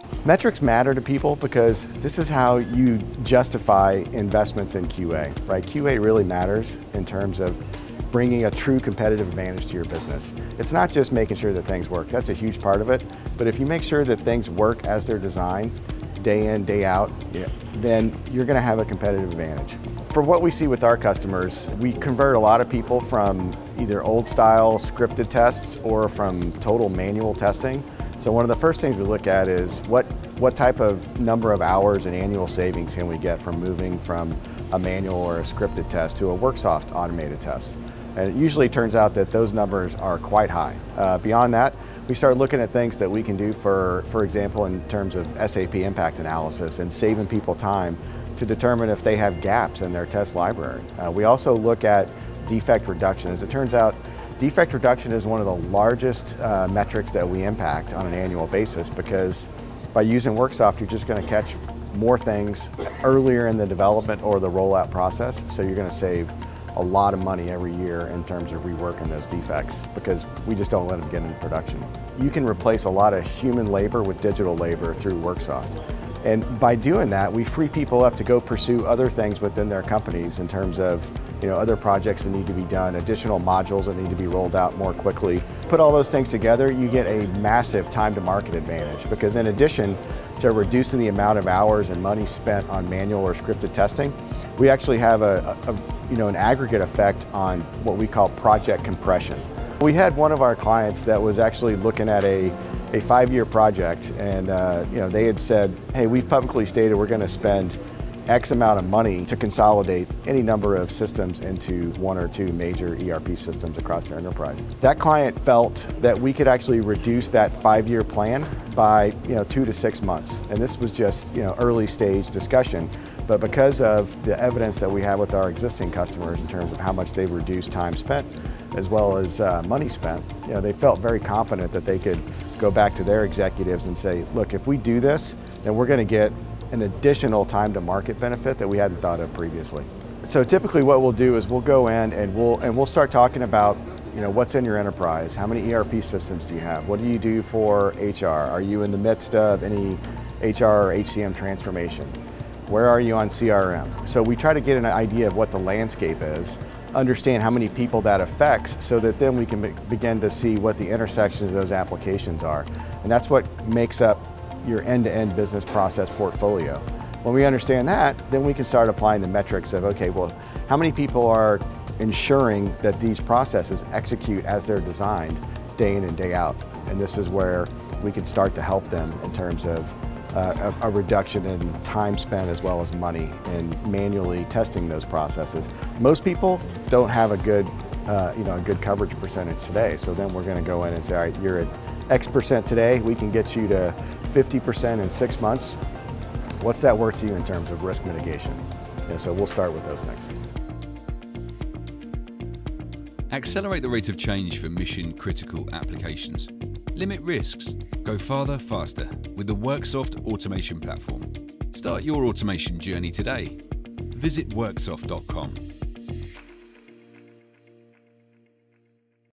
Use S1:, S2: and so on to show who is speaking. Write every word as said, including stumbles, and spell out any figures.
S1: Metrics matter to people because this is how you justify investments in Q A, right? Q A really matters in terms of bringing a true competitive advantage to your business. It's not just making sure that things work. That's a huge part of it. But if you make sure that things work as they're designed, day in, day out, yeah, then you're going to have a competitive advantage. For what we see with our customers, we convert a lot of people from either old style scripted tests or from total manual testing. So one of the first things we look at is what, what type of number of hours and annual savings can we get from moving from a manual or a scripted test to a Worksoft automated test. And it usually turns out that those numbers are quite high. Uh, beyond that, we start looking at things that we can do for, for example, in terms of S A P impact analysis and saving people time to determine if they have gaps in their test library. Uh, we also look at defect reduction. As it turns out, defect reduction is one of the largest uh, metrics that we impact on an annual basis, because by using Worksoft, you're just going to catch more things earlier in the development or the rollout process, so you're going to save a lot of money every year in terms of reworking those defects, because we just don't let them get into production. You can replace a lot of human labor with digital labor through Worksoft. And by doing that, we free people up to go pursue other things within their companies in terms of, you know, other projects that need to be done, additional modules that need to be rolled out more quickly. Put all those things together, you get a massive time to market advantage, because in addition to reducing the amount of hours and money spent on manual or scripted testing, we actually have a, a, a you know, an aggregate effect on what we call project compression. We had one of our clients that was actually looking at a a five-year project, and uh, you know, they had said, hey, we've publicly stated we're going to spend X amount of money to consolidate any number of systems into one or two major E R P systems across their enterprise. That client felt that we could actually reduce that five-year plan by you know, two to six months. And this was just you know, early stage discussion. But because of the evidence that we have with our existing customers in terms of how much they've reduced time spent, as well as uh, money spent, you know, they felt very confident that they could go back to their executives and say, look, if we do this, then we're going to get an additional time to market benefit that we hadn't thought of previously. So typically what we'll do is we'll go in and we'll, and we'll start talking about you know, what's in your enterprise, how many E R P systems do you have, what do you do for H R, are you in the midst of any H R or H C M transformation, where are you on C R M? So we try to get an idea of what the landscape is, understand how many people that affects, so that then we can be begin to see what the intersections of those applications are. And that's what makes up your end-to-end business process portfolio. When we understand that, then we can start applying the metrics of, okay, well, how many people are ensuring that these processes execute as they're designed day in and day out? And this is where we can start to help them in terms of Uh, a, a reduction in time spent as well as money in manually testing those processes. Most people don't have a good, uh, you know, a good coverage percentage today. So then we're going to go in and say, all right, you're at X percent today. We can get you to fifty percent in six months. What's that worth to you in terms of risk mitigation? And so we'll start with those things.
S2: Accelerate the rate of change for mission-critical applications. Limit risks. Go farther, faster with the Worksoft automation platform. Start your automation journey today. Visit worksoft dot com.